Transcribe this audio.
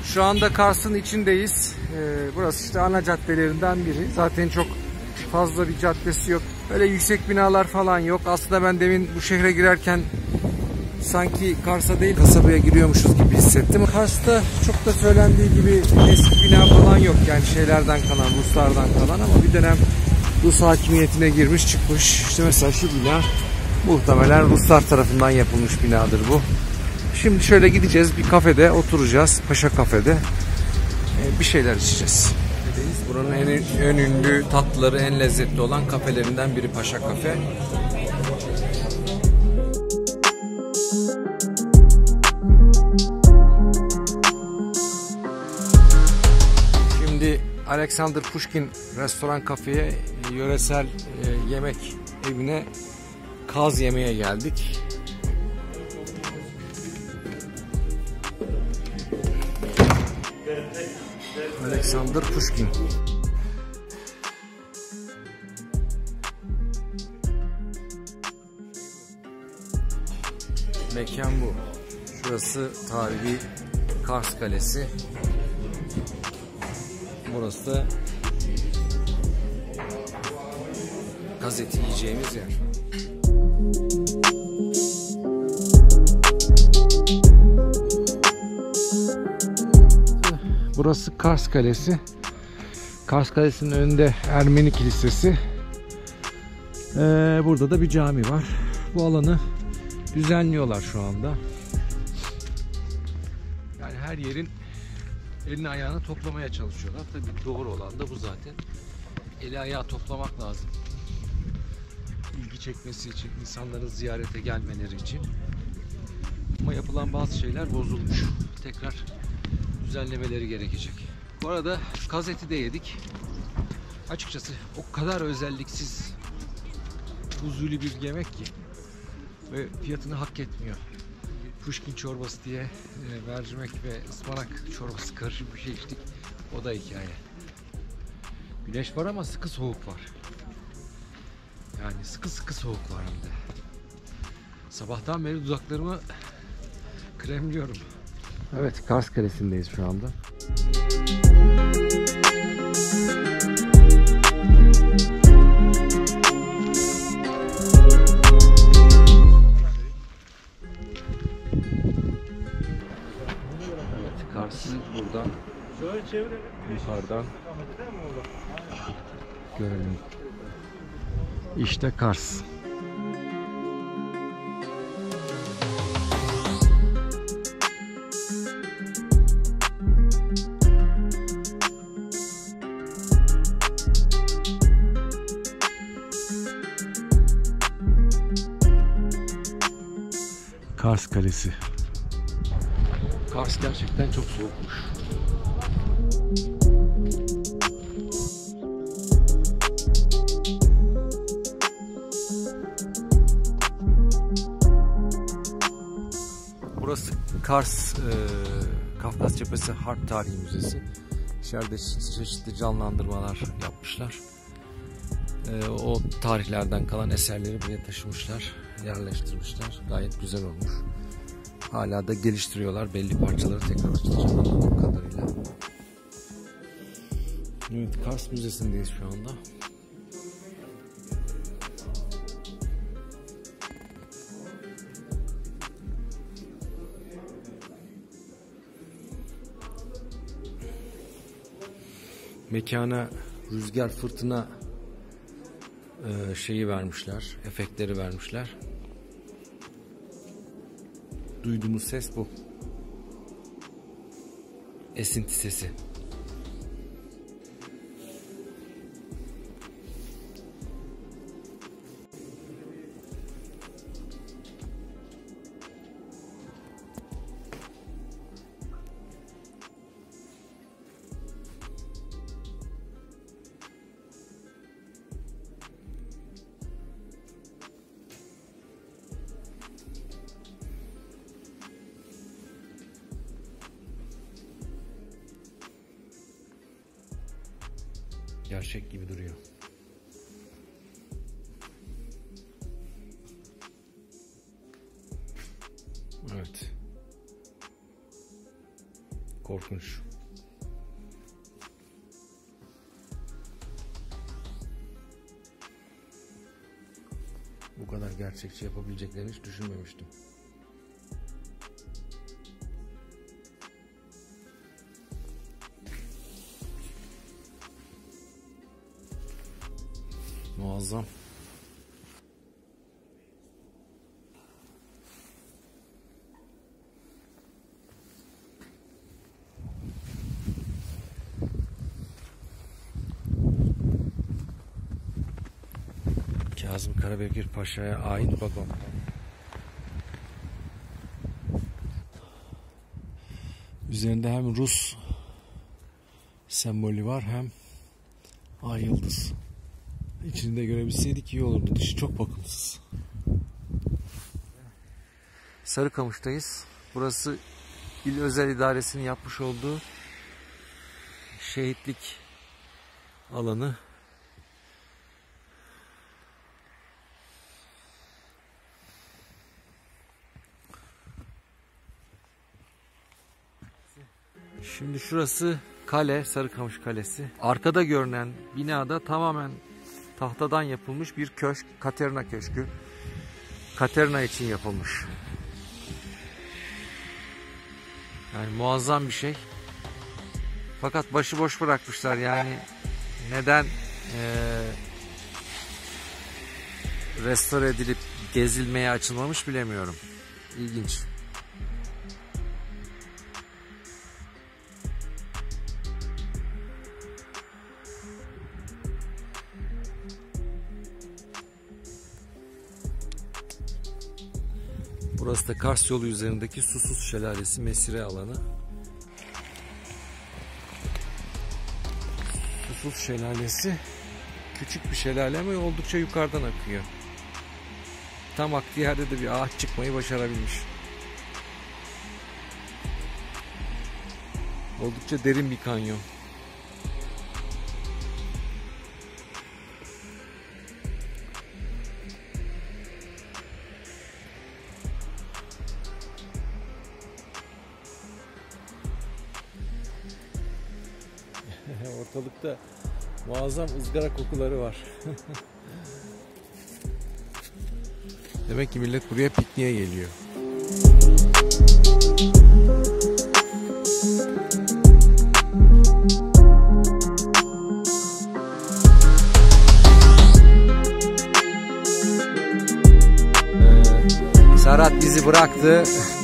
Şu anda Kars'ın içindeyiz. Burası işte ana caddelerinden biri. Zaten çok fazla bir caddesi yok. Öyle yüksek binalar falan yok. Aslında ben demin bu şehre girerken sanki Kars'a değil kasabaya giriyormuşuz gibi hissettim. Kars'ta çok da söylendiği gibi eski bina falan yok. Yani şeylerden kalan, Ruslardan kalan, ama bir dönem Rus hakimiyetine girmiş çıkmış. İşte mesela şu bina muhtemelen Ruslar tarafından yapılmış binadır bu. Şimdi şöyle gideceğiz, bir kafede oturacağız. Paşa Kafede. Bir şeyler içeceğiz. Buranın en ünlü tatlıları, en lezzetli olan kafelerinden biri Paşa Kafe. Şimdi Alexander Pushkin restoran kafeye, yöresel yemek evine kaz yemeye geldik. Alexander Pushkin. Mekan bu. Şurası tarihi Kars Kalesi. Burası da gazete yiyeceğimiz yer. Burası Kars Kalesi. Kars Kalesi'nin önünde Ermeni Kilisesi. Burada da bir cami var. Bu alanı düzenliyorlar şu anda. Yani her yerin elini ayağını toplamaya çalışıyorlar. Tabii doğru olan da bu zaten. Eli ayağı toplamak lazım. İlgi çekmesi için, insanların ziyarete gelmeleri için. Ama yapılan bazı şeyler bozulmuş. Tekrar düzenlemeleri gerekecek. Bu arada kaz eti de yedik. Açıkçası o kadar özelliksiz, huzurlu bir yemek ki ve fiyatını hak etmiyor. Pushkin çorbası diye mercimek ve ıspanak çorbası karışık bir şey içtik. O da hikaye. Güneş var ama sıkı soğuk var. Yani sıkı soğuk var hem de. Sabahtan beri dudaklarımı kremliyorum. Evet, Kars Kalesi'ndeyiz şu anda. Evet, Kars'ı buradan yukarıdan görelim. İşte Kars. Kars Kalesi. Kars gerçekten çok soğukmuş. Burası Kars Kafkas Cephesi Harp Tarihi Müzesi. İçeride çeşitli canlandırmalar yapmışlar. O tarihlerden kalan eserleri buraya taşımışlar, yerleştirmişler. Gayet güzel olmuş. Hala da geliştiriyorlar. Belli parçaları tekrar açılacak anladığım kadarıyla. Evet, Kars Müzesi'ndeyiz şu anda. Mekana rüzgar, fırtına şeyi vermişler, efektleri vermişler. Duyduğumuz ses bu. Esinti sesi. Gerçek gibi duruyor. Evet. korkunç. Bu kadar gerçekçi yapabileceklerini hiç düşünmemiştim. Muazzam. Kazım Karabekir Paşa'ya ait babam. Üzerinde hem Rus sembolü var hem ay yıldız. İçinde görebilseydik iyi olurdu. Dışı çok bakımsız. Sarıkamış'tayız. Burası İl Özel İdaresi'nin yapmış olduğu şehitlik alanı. Şimdi şurası kale, Sarıkamış Kalesi. Arkada görünen binada tamamen tahtadan yapılmış bir köşk, Katerina Köşkü. Katerina için yapılmış. Yani muazzam bir şey. Fakat başıboş bırakmışlar yani. Neden restore edilip gezilmeye açılmamış bilemiyorum. İlginç. Burası da Kars yolu üzerindeki Susuz Şelalesi mesire alanı. Susuz Şelalesi küçük bir şelale ama oldukça yukarıdan akıyor. Tam aktığı yerde de bir ağaç çıkmayı başarabilmiş. Oldukça derin bir kanyon. Ortalıkta muazzam ızgara kokuları var. Demek ki millet buraya pikniğe geliyor. Serhat bizi bıraktı.